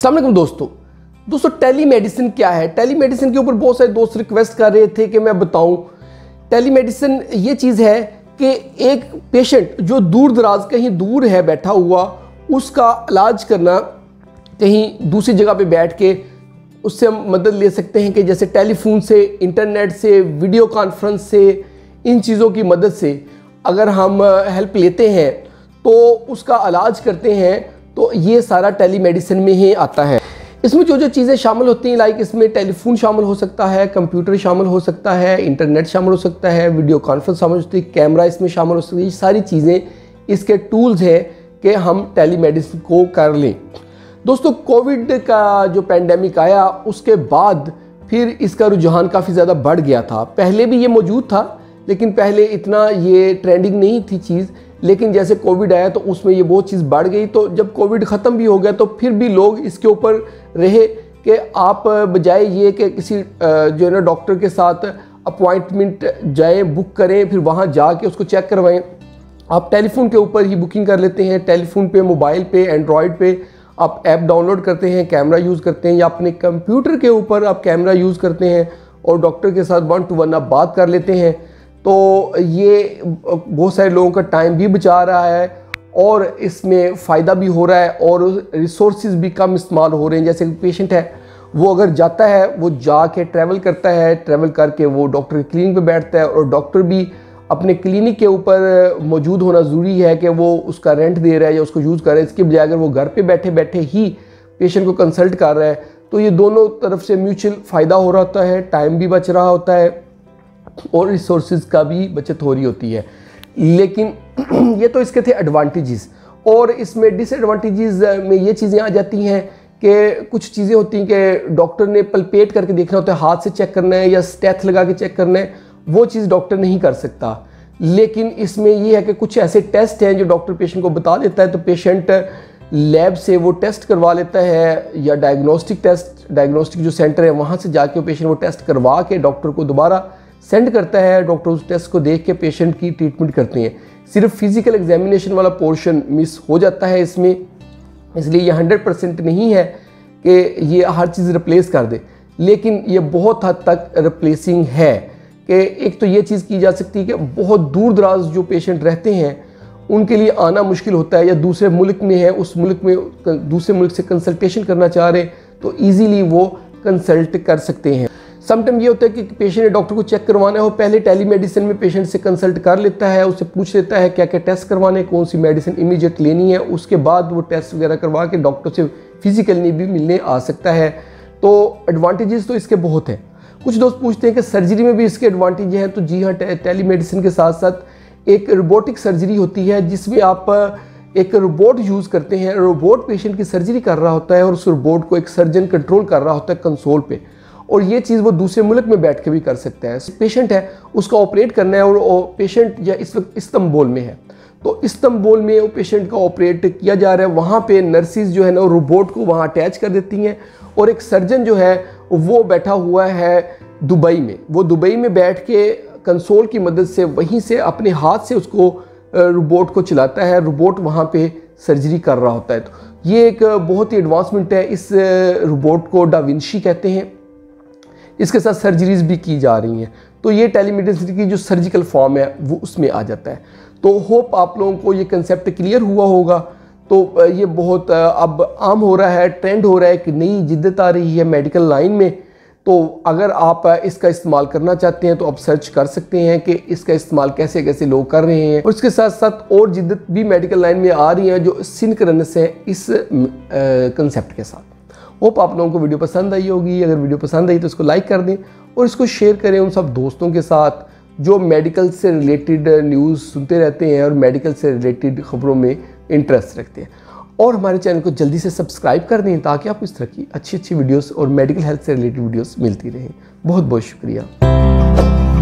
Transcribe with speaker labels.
Speaker 1: अस्सलाम वालेकुम दोस्तों टेली मेडिसिन क्या है। टेली मेडिसिन के ऊपर बहुत सारे दोस्त रिक्वेस्ट कर रहे थे कि मैं बताऊं। टेली मेडिसिन ये चीज़ है कि एक पेशेंट जो दूर दराज कहीं दूर है बैठा हुआ, उसका इलाज करना कहीं दूसरी जगह पे बैठ के उससे हम मदद ले सकते हैं कि जैसे टेलीफोन से, इंटरनेट से, वीडियो कॉन्फ्रेंस से, इन चीज़ों की मदद से अगर हम हेल्प लेते हैं तो उसका इलाज करते हैं, तो ये सारा टेली मेडिसिन में ही आता है। इसमें जो जो चीज़ें शामिल होती हैं, लाइक इसमें टेलीफोन शामिल हो सकता है, कंप्यूटर शामिल हो सकता है, इंटरनेट शामिल हो सकता है, वीडियो कॉन्फ्रेंस शामिल हो सकती है, कैमरा इसमें शामिल हो सकती है। ये सारी चीज़ें इसके टूल्स हैं कि हम टेली मेडिसिन को कर लें। दोस्तों कोविड का जो पैंडेमिक आया उसके बाद फिर इसका रुझान काफ़ी ज़्यादा बढ़ गया था। पहले भी ये मौजूद था, लेकिन पहले इतना ये ट्रेंडिंग नहीं थी चीज़, लेकिन जैसे कोविड आया तो उसमें ये बहुत चीज़ बढ़ गई। तो जब कोविड ख़त्म भी हो गया तो फिर भी लोग इसके ऊपर रहे कि आप बजाय ये कि किसी जो है ना डॉक्टर के साथ अपॉइंटमेंट जाएं, बुक करें, फिर वहाँ जाके उसको चेक करवाएं, आप टेलीफोन के ऊपर ही बुकिंग कर लेते हैं। टेलीफोन पे, मोबाइल पे, एंड्रॉयड पे आप ऐप डाउनलोड करते हैं, कैमरा यूज़ करते हैं, या अपने कंप्यूटर के ऊपर आप कैमरा यूज़ करते हैं और डॉक्टर के साथ 1 to 1 आप बात कर लेते हैं। तो ये बहुत सारे लोगों का टाइम भी बचा रहा है और इसमें फ़ायदा भी हो रहा है और रिसोर्सेज भी कम इस्तेमाल हो रहे हैं। जैसे पेशेंट है वो अगर जाता है, वो जाके ट्रैवल करता है, ट्रैवल करके वो डॉक्टर की क्लिनिक पे बैठता है और डॉक्टर भी अपने क्लिनिक के ऊपर मौजूद होना ज़रूरी है कि वो उसका रेंट दे रहा है या उसको यूज़ कर रहा है। इसके बजाय अगर वो घर पे बैठे बैठे ही पेशेंट को कंसल्ट कर रहा है तो ये दोनों तरफ से म्यूचुअल फ़ायदा हो रहा होता है, टाइम भी बच रहा होता है और रिसोर्सेज का भी बचत हो रही होती है। लेकिन ये तो इसके थे एडवांटेजेस, और इसमें डिसएडवांटेजेस में ये चीज़ें आ जाती हैं कि कुछ चीज़ें होती हैं कि डॉक्टर ने पल्पेट करके देखना होता है, हाथ से चेक करना है या स्टेथ लगा के चेक करना है, वो चीज़ डॉक्टर नहीं कर सकता। लेकिन इसमें ये है कि कुछ ऐसे टेस्ट हैं जो डॉक्टर पेशेंट को बता देता है, तो पेशेंट लैब से वो टेस्ट करवा लेता है, या डायग्नोस्टिक जो सेंटर है वहाँ से जाके पेशेंट वो टेस्ट करवा के डॉक्टर को दोबारा सेंड करता है। डॉक्टर उस टेस्ट को देख के पेशेंट की ट्रीटमेंट करते हैं। सिर्फ फिजिकल एग्जामिनेशन वाला पोर्शन मिस हो जाता है इसमें, इसलिए ये 100% नहीं है कि ये हर चीज़ रिप्लेस कर दे, लेकिन ये बहुत हद तक रिप्लेसिंग है। कि एक तो ये चीज़ की जा सकती है कि बहुत दूर दराज जो पेशेंट रहते हैं उनके लिए आना मुश्किल होता है, या दूसरे मुल्क में है, उस मुल्क में दूसरे मुल्क से कंसल्टेशन करना चाह रहे तो ईजीली वो कंसल्ट कर सकते हैं। समटाइम ये होता है कि पेशेंट ने डॉक्टर को चेक करवाना हो, पहले टेली मेडिसिन में पेशेंट से कंसल्ट कर लेता है, उससे पूछ लेता है क्या क्या टेस्ट करवाने, कौन सी मेडिसिन इमीडिएट लेनी है, उसके बाद वो टेस्ट वगैरह करवा के डॉक्टर से फिजिकली भी मिलने आ सकता है। तो एडवांटेजेस तो इसके बहुत हैं। कुछ दोस्त पूछते हैं कि सर्जरी में भी इसके एडवांटेज हैं, तो जी हाँ, टेली मेडिसिन के साथ साथ एक रोबोटिक सर्जरी होती है जिसमें आप एक रोबोट यूज़ करते हैं। रोबोट पेशेंट की सर्जरी कर रहा होता है और उस रोबोट को एक सर्जन कंट्रोल कर रहा होता है कंसोल पे, और ये चीज़ वो दूसरे मुल्क में बैठ के भी कर सकता है। पेशेंट है उसका ऑपरेट करना है और पेशेंट या इस वक्त इस्तांबुल में है, तो इस्तांबुल में वो पेशेंट का ऑपरेट किया जा रहा है। वहाँ पे नर्सिस जो है ना रोबोट को वहाँ अटैच कर देती हैं, और एक सर्जन जो है वो बैठा हुआ है दुबई में, वो दुबई में बैठ के कंसोल की मदद से वहीं से अपने हाथ से उसको रोबोट को चलाता है, रोबोट वहाँ पे सर्जरी कर रहा होता है। तो ये एक बहुत ही एडवांसमेंट है। इस रोबोट को डा विंची कहते हैं। इसके साथ सर्जरीज भी की जा रही हैं, तो ये टेलीमेडिसिन की जो सर्जिकल फॉर्म है वो उसमें आ जाता है। तो होप आप लोगों को ये कंसेप्ट क्लियर हुआ होगा। तो ये बहुत अब आम हो रहा है, ट्रेंड हो रहा है कि नई जिद्दत आ रही है मेडिकल लाइन में। तो अगर आप इसका इस्तेमाल करना चाहते हैं तो आप सर्च कर सकते हैं कि इसका इस्तेमाल कैसे कैसे लोग कर रहे हैं, और इसके साथ साथ और जिद्दत भी मेडिकल लाइन में आ रही हैं जो सिंक्रोनस है इस कंसेप्ट के साथ। होप आप लोगों को वीडियो पसंद आई होगी। अगर वीडियो पसंद आई तो इसको लाइक कर दें और इसको शेयर करें उन सब दोस्तों के साथ जो मेडिकल से रिलेटेड न्यूज़ सुनते रहते हैं और मेडिकल से रिलेटेड ख़बरों में इंटरेस्ट रखते हैं। और हमारे चैनल को जल्दी से सब्सक्राइब कर दें ताकि आपको इस तरह की अच्छी अच्छी वीडियोस और मेडिकल हेल्थ से रिलेटेड वीडियोस मिलती रहें। बहुत बहुत शुक्रिया।